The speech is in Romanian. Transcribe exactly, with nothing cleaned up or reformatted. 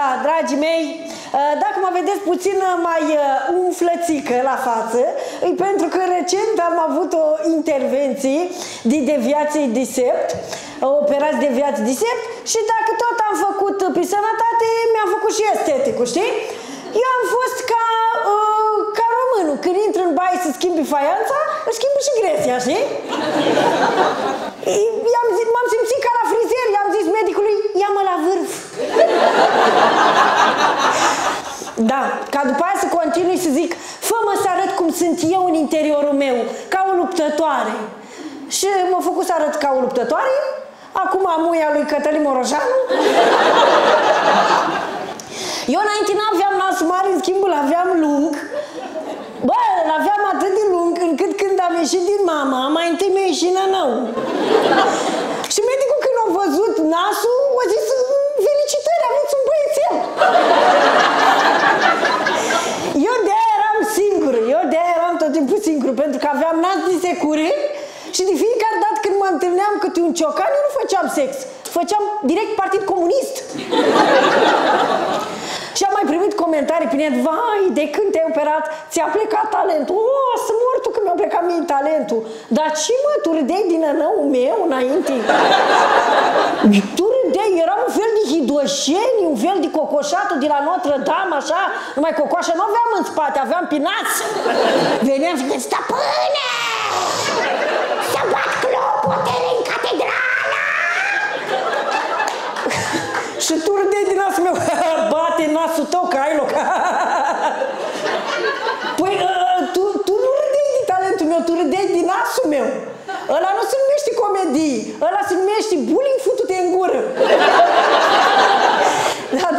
Da, dragii mei, dacă mă vedeți puțin mai umflățică la față, e pentru că recent am avut o intervenție de deviație de sept, operați deviație de sept, și dacă tot am făcut pe sănătate, mi-am făcut și esteticul, știi? Eu am fost ca, uh, ca românul, când intră în baie să schimbi faianța, își schimbă și gresia, știi? M-am simțit ca la frizer, i-am zis medicului, ia-mă la vârf. Da, ca după aia să continui să zic, fă-mă să arăt cum sunt eu în interiorul meu, ca o luptătoare. Și m-a făcut să arăt ca o luptătoare, acum am muia lui Cătălin Moroșanu. Eu înainte n-aveam nasul mare, în schimb îl aveam lung. Bă, îl aveam atât de lung, încât când am ieșit din mama, mai întâi mi-a ieșit nănău. Și medicul când a văzut nasul, a zis, felicitări, aveți un băiețel. Eu de-aia eram singură, eu de-aia eram tot timpul singură, pentru că aveam nas de secure și de fiecare dată când mă întâlneam câte un ciocan, eu nu făceam sex, făceam direct Partid Comunist. Și am mai primit comentarii pe net, vai, de când te-ai operat, ți-a plecat talentul. O, să mor tu că mi-a plecat mie talentul. Dar ce mă, tu râdeai din înău meu înainte? Tu râdeai, era un fel de hidoșeni, un fel de cocoșatul de la Notre Dame, așa, numai cocoașa nu aveam în spate, aveam pe nas. Veneam și zic, stăpâne, să bat clopotele în catedrală. Și tu râdeai din nasul meu, bate nasul tău că ai loc. Păi, tu, tu nu râdeai din talentul meu, tu râdeai din nasul meu. Ăla nu se numește comedie, ăla se numește bullying, futu-te